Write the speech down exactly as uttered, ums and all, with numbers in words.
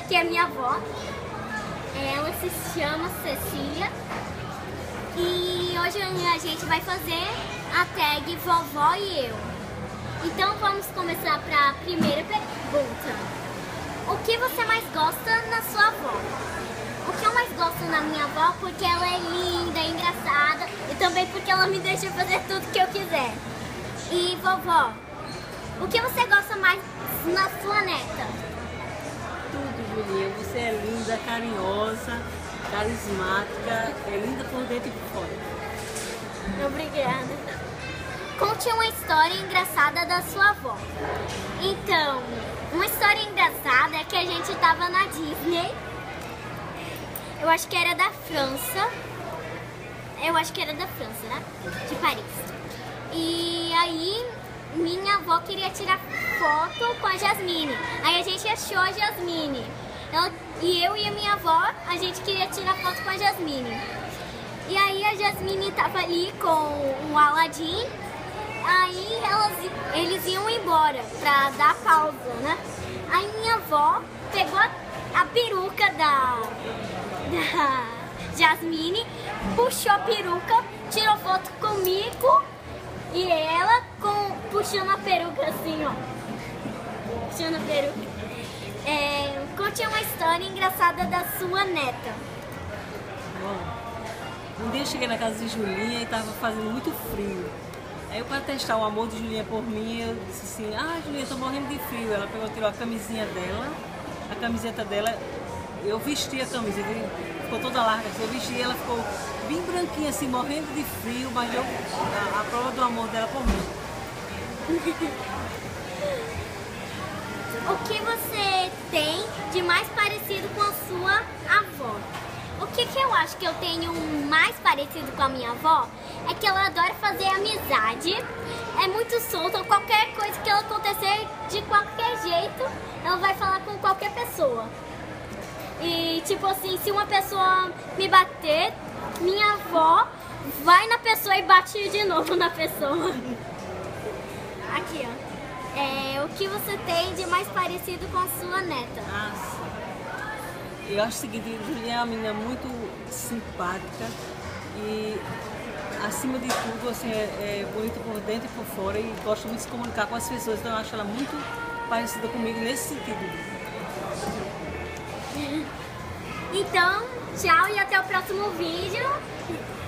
que é minha avó. Ela se chama Cecília. E hoje a gente vai fazer a tag Vovó e Eu. Então vamos começar para a primeira pergunta. O que você mais gosta na sua avó? O que eu mais gosto na minha avó porque ela é linda, engraçada e também porque ela me deixa fazer tudo que eu quiser. E vovó, o que você gosta mais na sua neta? Tudo, Julinha. Você é linda, carinhosa, carismática, é linda por dentro e por fora. Obrigada. Conte uma história engraçada da sua avó. Então, uma história engraçada é que a gente estava na Disney. Eu acho que era da França. Eu acho que era da França, né? De Paris. E aí, minha avó queria tirar foto com a Jasmine. Aí a gente achou a Jasmine. Ela, e eu e a minha avó, a gente queria tirar foto com a Jasmine. E aí a Jasmine tava ali com o Aladdin. Aí elas, eles iam embora pra dar pausa, né? Aí minha avó pegou a, a peruca da, da Jasmine, puxou a peruca, tirou foto comigo e ela com, puxando a peruca assim, ó. Puxando a peruca. É, conte uma história engraçada da sua neta. Bom, um dia eu cheguei na casa de Julinha e estava fazendo muito frio. Aí eu, para testar o amor de Julinha por mim, eu disse assim, ah, Julinha, tô morrendo de frio. Ela pegou, tirou a camisinha dela, a camiseta dela, eu vesti a camisa, ficou toda larga, eu vesti e ela ficou bem branquinha assim, morrendo de frio, mas eu, a, a prova do amor dela por mim. O que você tem de mais parecido com a sua avó? O que, que eu acho que eu tenho mais parecido com a minha avó é que ela adora fazer amizade, é muito solta, qualquer coisa que ela acontecer de qualquer jeito, ela vai falar com qualquer pessoa. E tipo assim, se uma pessoa me bater, minha avó vai na pessoa e bate de novo na pessoa. Aqui, ó. É, o que você tem de mais parecido com a sua neta? Ah, sim. Eu acho o seguinte, Julinha é uma menina muito simpática e, acima de tudo, assim, é, é bonita por dentro e por fora e gosta muito de se comunicar com as pessoas, então eu acho ela muito parecida comigo nesse sentido. Então, tchau e até o próximo vídeo.